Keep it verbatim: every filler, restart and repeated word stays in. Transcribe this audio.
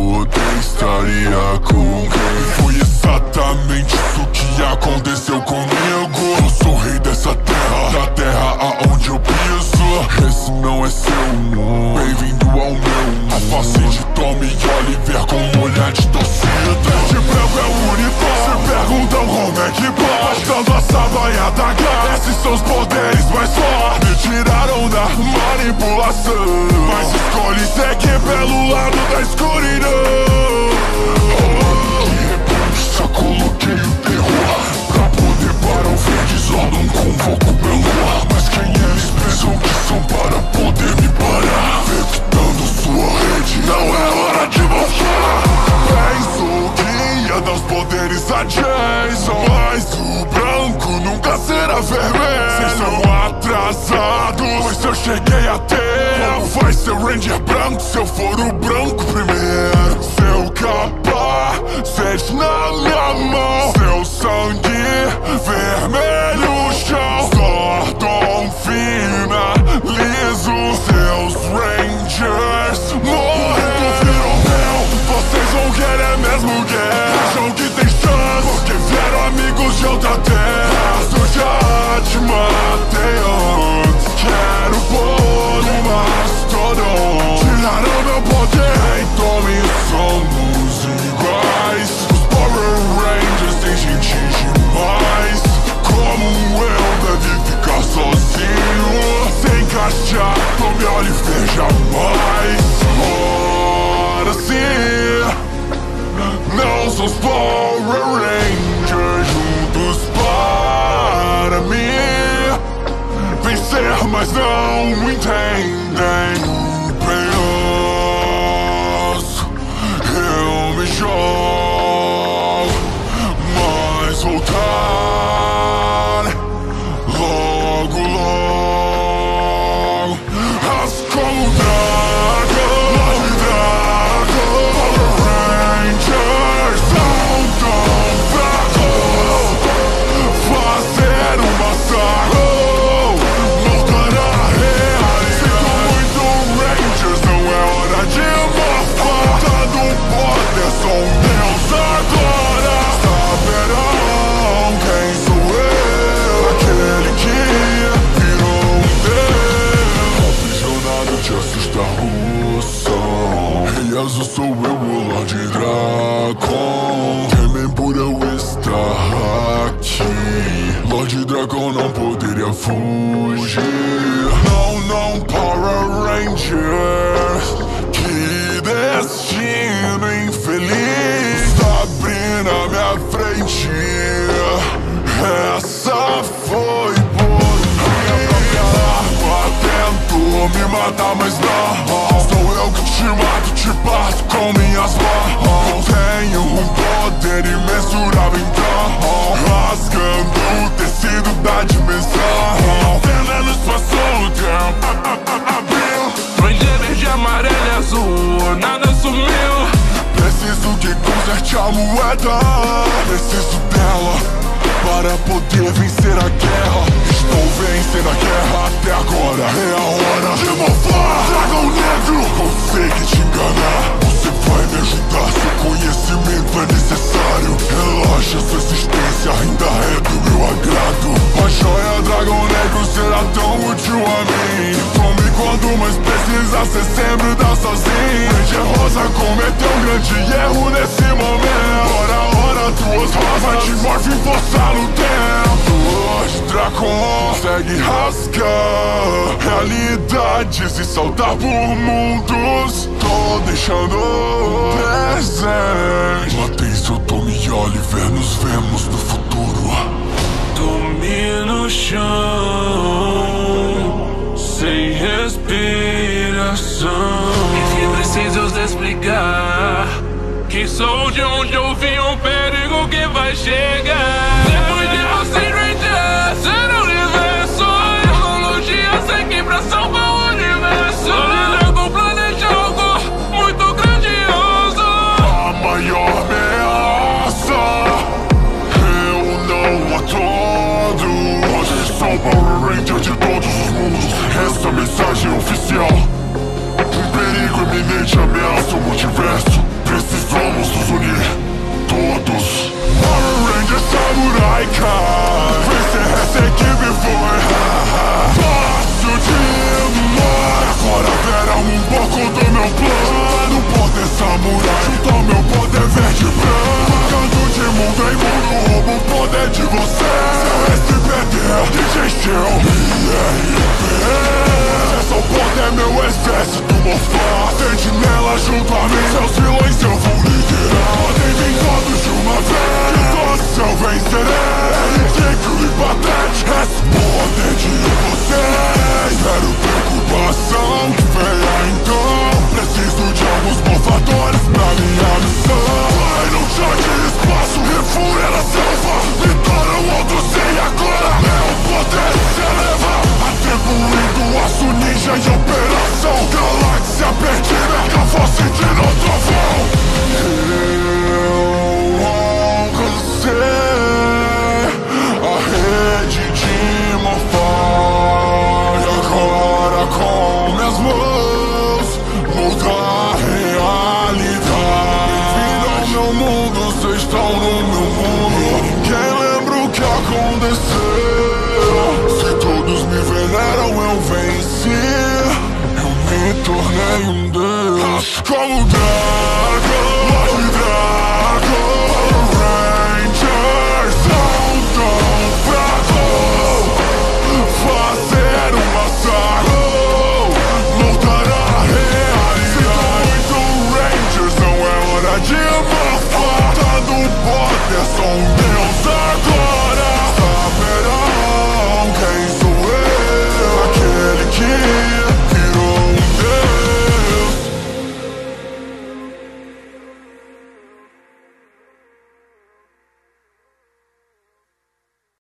poder estaria com quem? Foi exatamente isso que aconteceu comigo. Eu sou rei dessa terra, da terra aonde eu piso. Esse não é seu mundo, bem-vindo ao meu mundo. A face de Tommy Oliver com olhar de torcida. De branco é o uniforme, se perguntam como é que pode. Dando a sabaia da garra, esses são os poderes mais fortes. Me tiraram da manipulação, mas escolhi seguir pelo lado da escuridão. De repente só coloquei o terror pra poder parar o verde Zordon, convoco pelo ar. Mas quem eles pensam que são para poder me parar? Infectando sua rede, não é hora de mostrar. Penso que ia dar os poderes a Jason, mas o branco nunca será vermelho. Vocês são atrasados, pois eu cheguei a tempo. Como vai ser Ranger branco se eu for o branco primeiro? Seu capacete na minha mão, seu sangue vermelho chão. Zordon finalizo, seus Rangers morreram. Viram meu, vocês vão querer mesmo guerra. Acham que tem chance, porque vieram amigos de outra terra. Eu já te matei antes, quero pôr um mastodon. Tiraram meu poder, então me somos iguais. Os Power Rangers têm gente demais. Como eu deve ficar sozinho, sem encaixar, Tommy Oliver jamais. Ora sim, não são os Power Rangers juntos para mim vencer, mas não entendem o pedaço. Eu me jogo, mas voltar logo, logo. As como Drakkon, Lorde Drakkon. Power Rangers são tão fracos, fazer um massacre voltará a realidade. Sinto muito Rangers, não é hora de mofar. Dando poder, sou um Deus agora. Saberão quem sou eu, aquele que virou um Deus. Aprisionado de assustar o som. Rei azul sou eu, o Lorde Drakkon. Temem por eu estar aqui. Lorde Drakkon não poderia fugir. Não, não, Power Rangers. Que destino infeliz tá abrindo a minha frente. Essa foi por minha própria arma. Tentou me matar, mas não. Sou eu que te mato, te parto com minhas mãos. Eu tenho um poder imensurável, então rasgando o tecido da dimensão. Vendendo passou o tempo, abriu. Ranger verde, amarelo e azul, nada sumiu. Preciso que conserte a moeda. Preciso dela para poder vencer a guerra. Estou vencendo a guerra até agora. É a hora de mofar. Dragão negro, consegue te enganar. Você vai me ajudar, seu conhecimento é necessário. Relaxa, sua existência ainda é do meu agrado. A joia Dragão negro será tão útil a mim. Tome quando mais precisar, cê sempre dá sozinho. Ranger rosa cometeu um grande erro nesse momento. Ora, ora, tuas rosas de M four rkin forçar no tempo. Lorde Drakkon consegue rasgar realidades e saltar por mundos. Tô deixando presente. Matei seu Tommy Oliver, nos vemos no futuro. Dormi no chão, sem respiração. E se preciso explicar que sou de onde eu vim, um perigo que vai chegar. Depois de você, Ranger, ser o universo. Tecnologia sem quebração com o universo. Drakkon planeja algo muito grandioso. A maior ameaça eu não a todo. Hoje sou Power Ranger de todos os mundos. Essa mensagem oficial. Um perigo iminente ameaça o multiverso. Desce do mofar, sente nela junto a mim. Seus vilões eu vou liderar. Podem vir todos de uma vez, que todos eu vencerei. É ridículo e patético esse poder de vocês. Zero preocupação que venha então. Preciso de alguns mofadores pra minha missão. Vai num chão de espaço e fúria na selva. Gritaram outros e agora meu poder se eleva. Atribuindo aço ninja em operação. Galáxia perdida, que eu vou sentir no trovão. Eu alcancei a rede de mofar. E agora com minhas mãos mudar a realidade. Bem-vindo ao meu mundo, vocês estão no meu mundo. Ninguém lembra o que aconteceu. Se todos me veneram, eu venci. Eu me tornei um Deus. Como Drakkon, Lorde Drakkon. Rangers são tão fracos. Fazer um massacre, mudar a realidade. Sinto muito, Rangers, não é hora de mofar. Tá no poder, sou um